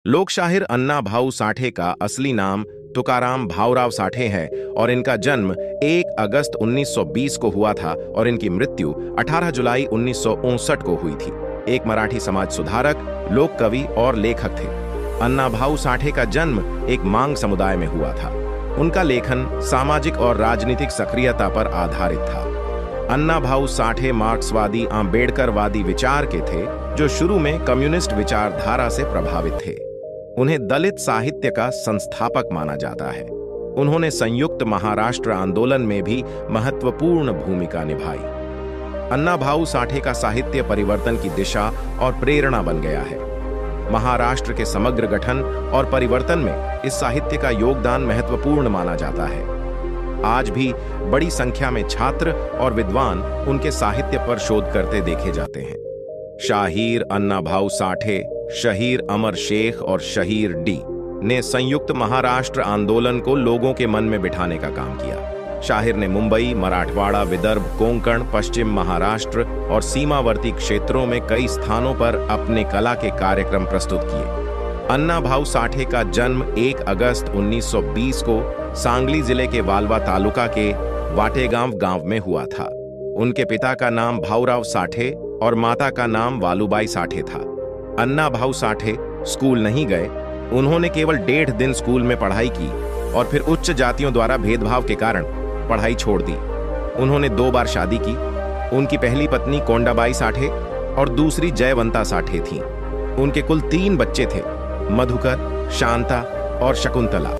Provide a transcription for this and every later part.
लोकशाहीर अन्ना भाऊ साठे का असली नाम तुकाराम भाऊराव साठे है और इनका जन्म 1 अगस्त 1920 को हुआ था और इनकी मृत्यु 18 जुलाई 1959 को हुई थी। एक मराठी समाज सुधारक, लोक कवि और लेखक थे। अन्ना भाऊ साठे का जन्म एक मांग समुदाय में हुआ था। उनका लेखन सामाजिक और राजनीतिक सक्रियता पर आधारित था। अन्ना भाऊ साठे मार्क्सवादी आंबेडकरवादी विचार के थे, जो शुरू में कम्युनिस्ट विचारधारा से प्रभावित थे। उन्हें दलित साहित्य का संस्थापक माना जाता है। उन्होंने संयुक्त महाराष्ट्र आंदोलन में भी महत्वपूर्ण भूमिका निभाई। अन्ना भाऊ साठे का साहित्य परिवर्तन की दिशा और प्रेरणा बन गया है। महाराष्ट्र के समग्र गठन और परिवर्तन में इस साहित्य का योगदान महत्वपूर्ण माना जाता है। आज भी बड़ी संख्या में छात्र और विद्वान उनके साहित्य पर शोध करते देखे जाते हैं। शाहीर अन्ना भाऊ साठे, शहीर अमर शेख और शहीर डी ने संयुक्त महाराष्ट्र आंदोलन को लोगों के मन में बिठाने का काम किया। शाहिर ने मुंबई, मराठवाड़ा, विदर्भ, कोंकण, पश्चिम महाराष्ट्र और सीमावर्ती क्षेत्रों में कई स्थानों पर अपने कला के कार्यक्रम प्रस्तुत किए। अन्ना भाऊ साठे का जन्म 1 अगस्त 1920 को सांगली जिले के वालवा तालुका के वाटेगांव गांव में हुआ था। उनके पिता का नाम भाऊराव साठे और माता का नाम वालुबाई साठे था। अन्ना भाऊ साठे स्कूल नहीं गए। उन्होंने केवल 1.5 दिन स्कूल में पढ़ाई की और फिर उच्च जातियों द्वारा भेदभाव के कारण पढ़ाई छोड़ दी। उन्होंने 2 बार शादी की। उनकी पहली पत्नी कोंडाबाई साठे और दूसरी जयवंता साठे थीं। उनके कुल 3 बच्चे थे, मधुकर, शांता और शकुंतला।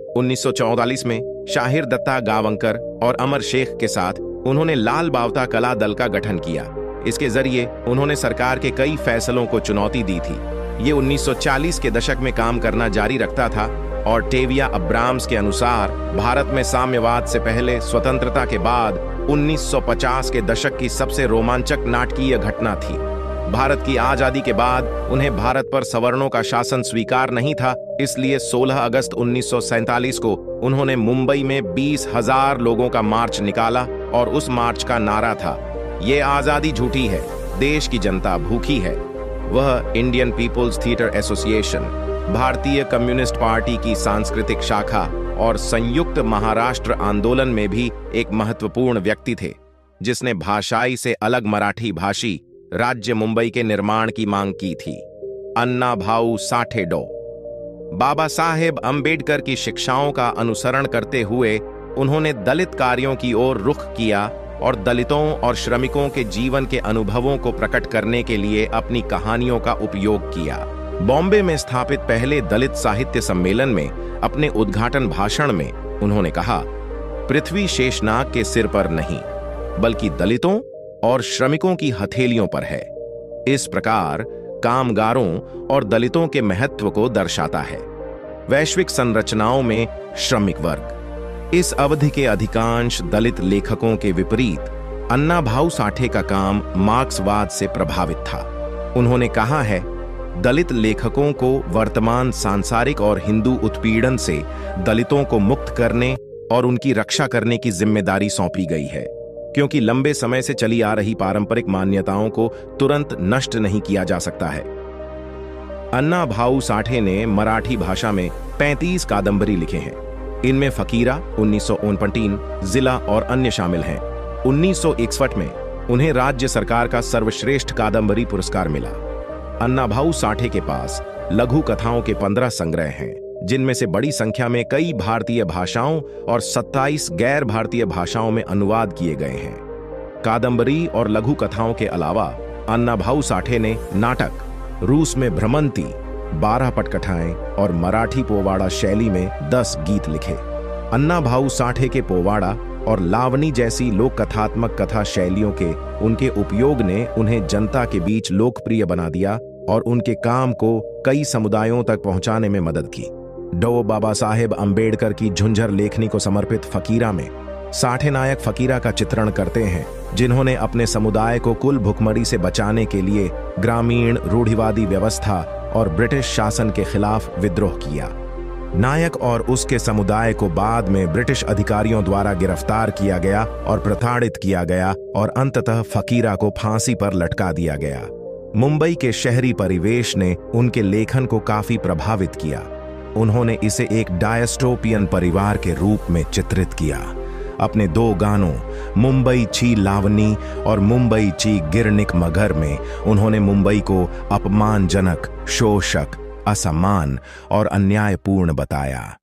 1944 में शाहिर दत्ता गावंकर और अमर शेख के साथ उन्होंने लाल बावता कला दल का गठन किया। इसके जरिए उन्होंने सरकार के कई फैसलों को चुनौती दी थी। ये 1940 के दशक में काम करना जारी रखता था और टेविया अब्राम्स के अनुसार भारत में साम्यवाद से पहले स्वतंत्रता के बाद 1950 के दशक की सबसे रोमांचक नाटकीय घटना थी। भारत की आजादी के बाद उन्हें भारत पर सवर्णों का शासन स्वीकार नहीं था, इसलिए 16 अगस्त 1947 को उन्होंने मुंबई में 20,000 लोगों का मार्च निकाला और उस मार्च का नारा था, ये आजादी झूठी है, देश की जनता भूखी है। वह इंडियन पीपुल्स थिएटर एसोसिएशन, भारतीय कम्युनिस्ट पार्टी की सांस्कृतिक शाखा और संयुक्त महाराष्ट्र आंदोलन में भी एक महत्वपूर्ण व्यक्ति थे, जिसने भाषाई से अलग मराठी भाषी राज्य मुंबई के निर्माण की मांग की थी। अन्ना भाऊ साठे डॉ. बाबा साहेब अंबेडकर की शिक्षाओं का अनुसरण करते हुए उन्होंने दलित कार्यों की ओर रुख किया और दलितों और श्रमिकों के जीवन के अनुभवों को प्रकट करने के लिए अपनी कहानियों का उपयोग किया। बॉम्बे में स्थापित पहले दलित साहित्य सम्मेलन में अपने उद्घाटन भाषण में उन्होंने कहा, पृथ्वी शेषनाग के सिर पर नहीं, बल्कि दलितों और श्रमिकों की हथेलियों पर है। इस प्रकार कामगारों और दलितों के महत्व को दर्शाता है। वैश्विक संरचनाओं में श्रमिक वर्ग। इस अवधि के अधिकांश दलित लेखकों के विपरीत अन्ना भाऊ साठे का काम मार्क्सवाद से प्रभावित था। उन्होंने कहा है, दलित लेखकों को वर्तमान सांसारिक और हिंदू उत्पीड़न से दलितों को मुक्त करने और उनकी रक्षा करने की जिम्मेदारी सौंपी गई है, क्योंकि लंबे समय से चली आ रही पारंपरिक मान्यताओं को तुरंत नष्ट नहीं किया जा सकता है। अन्ना भाऊ साठे ने मराठी भाषा में 35 कादंबरी लिखे हैं। इनमें फकीरा 1949, जिला और अन्य शामिल हैं। 1961 में उन्हें राज्य सरकार का सर्वश्रेष्ठ कादंबरी पुरस्कार मिला। अन्ना भाऊ साठे के पास लघु कथाओं के 15 संग्रह हैं, जिनमें से बड़ी संख्या में कई भारतीय भाषाओं और 27 गैर भारतीय भाषाओं में अनुवाद किए गए हैं। कादंबरी और लघु कथाओं के अलावा अन्ना भाऊ साठे ने नाटक, रूस में भ्रमंती, 12 पटकथाएं और मराठी पोवाड़ा शैली में 10 गीत लिखे। अन्ना भाऊ साठे के पोवाड़ा और लावनी जैसी लोक कथात्मक कथा शैलियों के उनके उपयोग ने उन्हें जनता के बीच लोकप्रिय बना दिया और उनके काम को कई समुदायों तक पहुंचाने में मदद की। डॉ. बाबा साहेब अंबेडकर की झुंझर लेखनी को समर्पित फकीरा में साठे नायक फकीरा का चित्रण करते हैं, जिन्होंने अपने समुदाय को कुल भुखमरी से बचाने के लिए ग्रामीण रूढ़िवादी व्यवस्था और ब्रिटिश शासन के खिलाफ विद्रोह किया। नायक और उसके समुदाय को बाद में ब्रिटिश अधिकारियों द्वारा गिरफ्तार किया गया और प्रताड़ित किया गया और अंततः फकीरा को फांसी पर लटका दिया गया। मुंबई के शहरी परिवेश ने उनके लेखन को काफी प्रभावित किया। उन्होंने इसे एक डायस्टोपियन परिवार के रूप में चित्रित किया। अपने 2 गानों मुंबई ची लावनी और मुंबई ची गिरनिक मगर में उन्होंने मुंबई को अपमानजनक, शोषक, असमान और अन्यायपूर्ण बताया।